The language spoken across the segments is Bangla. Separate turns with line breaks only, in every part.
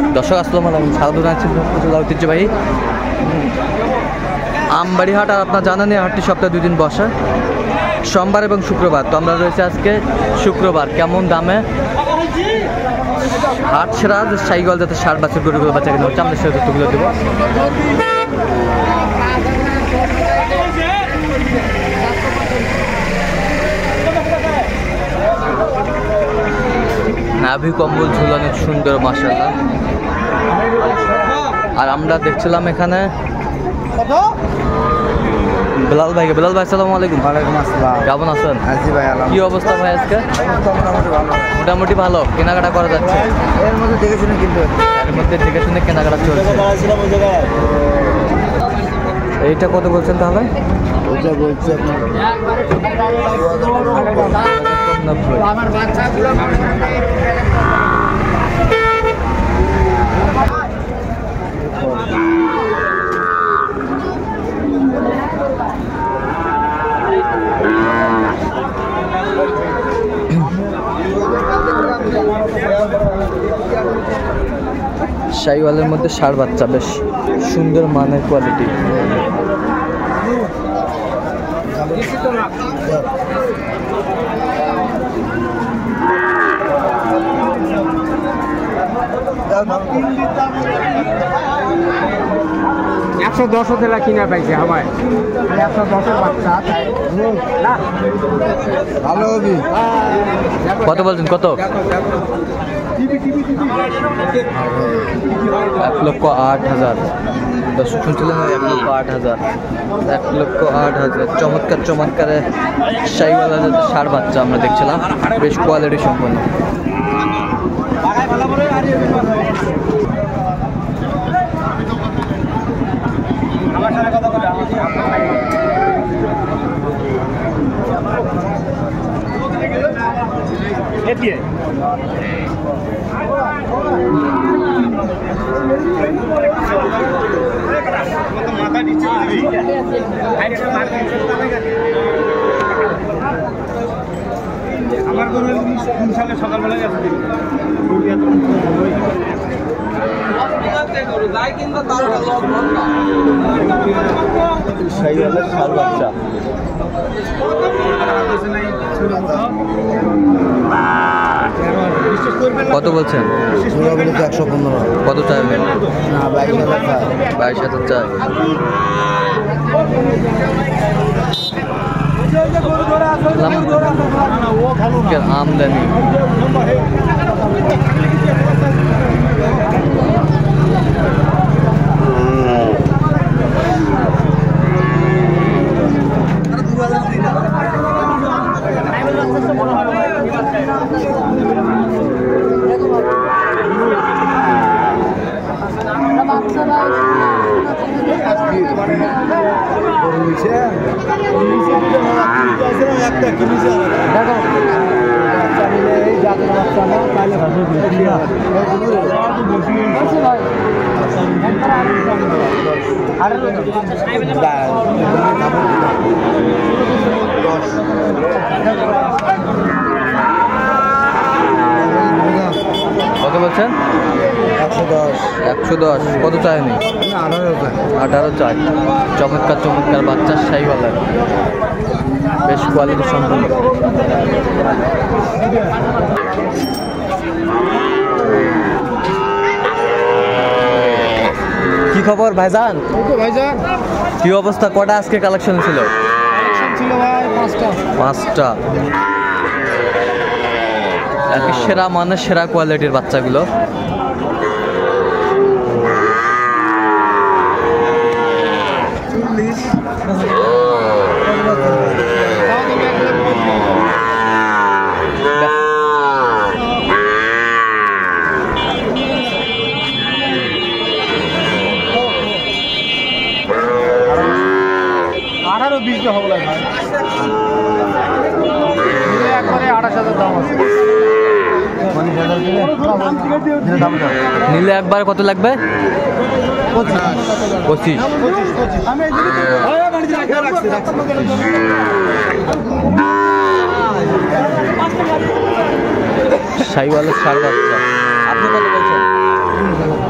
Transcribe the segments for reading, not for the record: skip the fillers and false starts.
দর্শক আসসালামু আলাইকুম, স্বাগত জানাচ্ছি ঐতিহ্যবাহী আমবাড়ি হাট। আর আপনার জানেন এই হাটটি সপ্তাহে 2 দিন বসে, সোমবার এবং শুক্রবার। তো আমরা রয়েছে আজকে শুক্রবার। কেমন দামে হাট সেরা সাইকেল যাতে 60 বছর গরুগুলো বাচ্চা কিনে হচ্ছে, আমরা সেই তথ্যগুলো দেবো। নাভি কম্বল ঝুলানো সুন্দর মাশাআল্লাহ। আর আমরা দেখছিলাম এখানে বেলাল ভাই। বেলাল ভাই আসসালামু আলাইকুম।
ওয়ালাইকুম আসসালাম।
কেমন আছেন?
আজি ভাই
কি অবস্থা ভাই আজকে?
মোটামুটি ভালো।
মোটামুটি ভালো, কেনাকাটা করা যাচ্ছে?
এর মধ্যে দেখে শুনে কিনতে হবে।
এর মধ্যে দেখে শুনে কেনাকাটা চলছে। এইটা কত বলছেন তাহলে?
ওইটা বলছে
আমার বাচ্চাগুলো শাইওয়ালের মধ্যে ষাঁড় বাচ্চা, বেশ সুন্দর মানের কোয়ালিটি।
একশো 10 তেলা কিনা পাইছে হাওয়ায় 110-এর বাচ্চা ভালো হবে।
কত বলছেন? কত? 1,08,000। দর্শক শুনছিলেন 1,08,000। 1,08,000 চমৎকার চমৎকার শাইওয়ালা ষাঁড় বাচ্চা আমরা দেখছিলাম, বেশ কোয়ালিটি সম্পন্ন।
আমার গরু 3 সালে সকালবেলা গেছে
কত বলছেন?
115।
কত চাইবেন? 22,000 চাই। আমদানি কত বলছেন? 110। কত চায়নি? 18 চাই। চমৎকার চমৎকার বাচ্চা শাইওয়ালের, বেশ কোয়ালিটি সম্পন্ন। কি খবর ভাইজান? কি অবস্থা? কটা আজকে কালেকশন ছিল?
ভাই
5টা। সেরা মানে সেরা কোয়ালিটির বাচ্চাগুলো।
আরো 20 হবে ভাই। একবারে 28,000 দাম আছে।
নিলে একবার কত লাগবে? 25। শাইওয়ালের ষাঁড় বাচ্চা। আপনি কত বলছেন?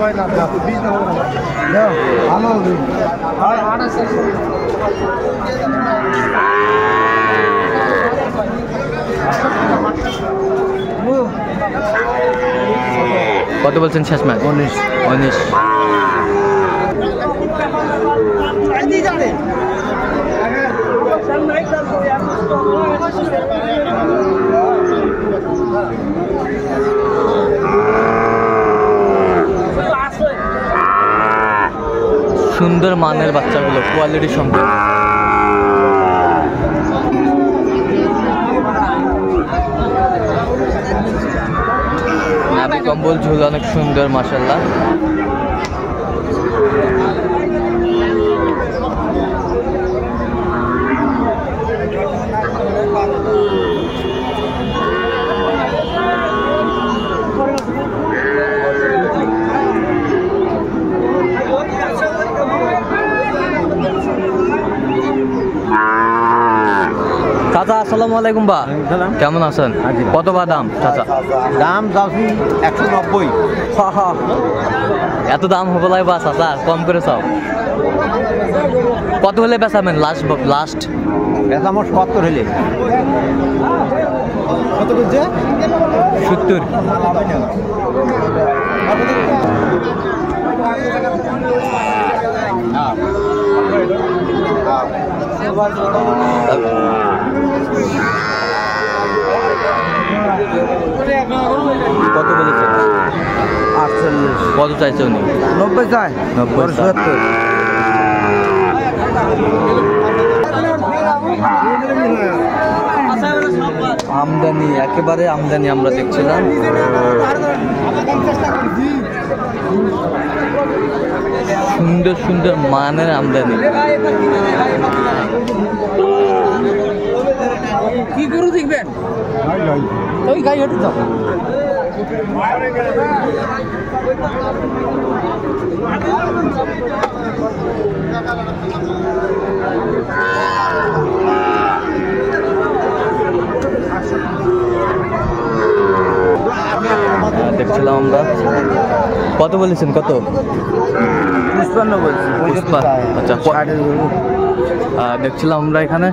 কত বলছেন শেষ ম্যাচ? 19। সুন্দর মানের বাচ্চাগুলো, কোয়ালিটি সম্পন্ন। নাভি কম্বল ঝুল অনেক সুন্দর মাশাআল্লাহ। চাচা আসসালামু আলাইকুম। বা কেমন আছেন? কত বা দাম চাচা?
দাম চাচ্ছি 190।
এত দাম হবে লাই বা চাচা, কম করে চাও। কত হলে বেচাবেন লাস্ট?
বেচা আমার 70 হলে। কত বলছে?
70। কত বলেছেন?
48।
কত চাইছে উনি?
90 চাই।
90
70।
আমদানি, একেবারে আমদানি আমরা দেখছিলাম। সুন্দর সুন্দর মানের আমদানি।
কি গরু দেখবেন? ওই গাই হেঁটে যাও।
দেখছিলাম আমরা। কত বলেছেন? কত?
55 বলছি।
আচ্ছা, দেখছিলাম আমরা এখানে।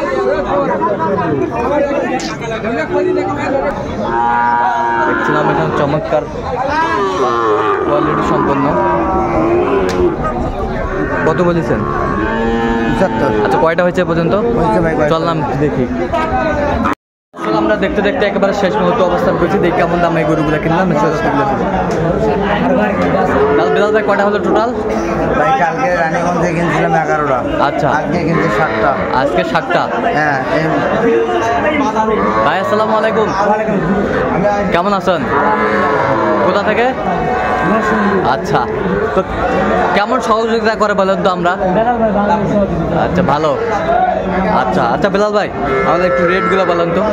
দেখছিলাম এখানে চমৎকার কোয়ালিটি সম্পন্ন। কত বলেছেন?
75।
আচ্ছা, কয়টা হয়েছে পর্যন্ত? চললাম দেখি। আমরা দেখতে দেখতে একেবারে শেষ মুহূর্ত অবস্থান করছি। দেখি কেমন দাম এই গরুগুলো কিনলাম। বিলাল ভাই কয়টা হলো টোটাল?
ভাই কালকে রানীগঞ্জে কিনছিলাম 11টা।
আচ্ছা,
আজকে কিনছি 7টা।
আজকে 7টা।
হ্যাঁ।
ভাই আসসালামু আলাইকুম। কেমন আছেন? কোথা থেকে? আচ্ছা, তো কেমন সহযোগিতা করে বলেন তো আমরা? আচ্ছা, ভালো। আচ্ছা আচ্ছা বিলাল ভাই, আমাদের একটু রেটগুলো বলেন তো।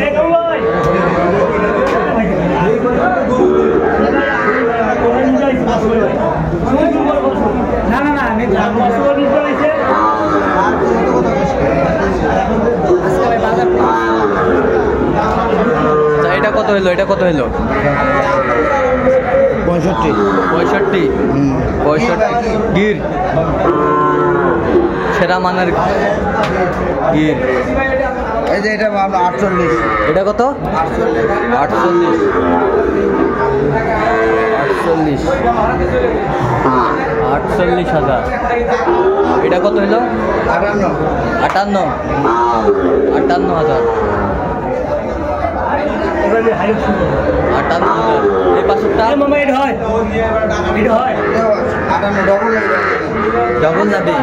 এটা কত হইলো? এটা কত হইলো?
65।
65 গির, সেরা মানের গির।
এই যে এটা 48।
এটা কত? 48। 48,000। এটা কত হইলো? 58,000। এই পাশেরটা ডবল নাবি।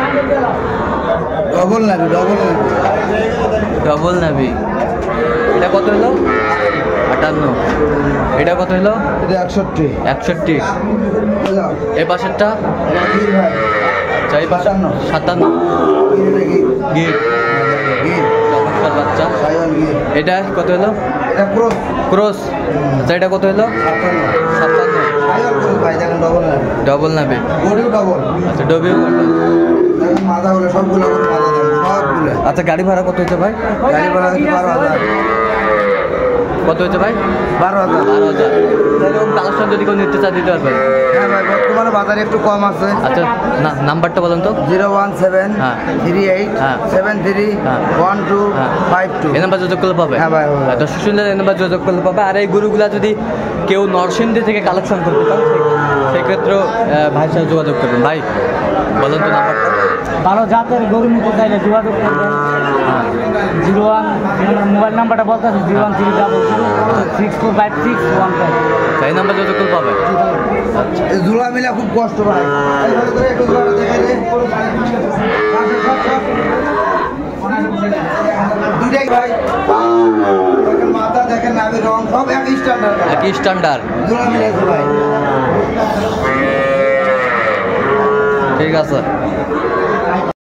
ডবল নাবি। এটা কত হলো? 58। এটা কত হলো? 61। এই পাশেরটা? আচ্ছা, এই পাশে 57। গির, চমৎকার বাচ্চা। এটা কত হলো? ক্রস। আচ্ছা, এটা কত হলো? 57। ডবল নাবি। আচ্ছা, ডবিও
সবগুলো।
আচ্ছা, গাড়ি ভাড়া কত হইতে ভাই?
গাড়ি ভাড়া 12,000।
কত হয়েছে ভাই?
12,000।
12,000। এরকম কালেকশন যদি কেউ নিতে চায় দিতে পারবেন?
হ্যাঁ ভাই, বর্তমানে বাজারে একটু কম আছে।
আচ্ছা নাম্বারটা বলেন তো।
017
হ্যাঁ।
38
হ্যাঁ।
73
হ্যাঁ।
1252।
এই নাম্বার যোগাযোগ করলে পাবে?
হ্যাঁ ভাই, ভাই।
দর্শক শুনলে এই নাম্বার যোগাযোগ করলে পাবে। আর এই গরুগুলা যদি কেউ নরসিংদী থেকে কালেকশন করতে চান সেক্ষেত্রেও ভাইয়ের সাথে যোগাযোগ করবেন। ভাই বলেন তো নাম্বারটা।
ভালো জাতের গরু নিতে চাইলে যোগাযোগ করবেন। 01 মোবাইল নাম্বারটা বলতে আছে 01300645615।
এই নাম্বার যোগাযোগ করলে পাবে।
এই জোড়া মিলে খুব কষ্ট ভাই। এইভাবে করে একটু জোড়াটা দেখে দে। দুইটাই ভাই। দেখেন মাথা, দেখেন নাভি, রং সব এক স্ট্যান্ডার্ড।
একই স্ট্যান্ডার্ড।
জোড়া মিলে আছে ভাই।
ঠিক আছে।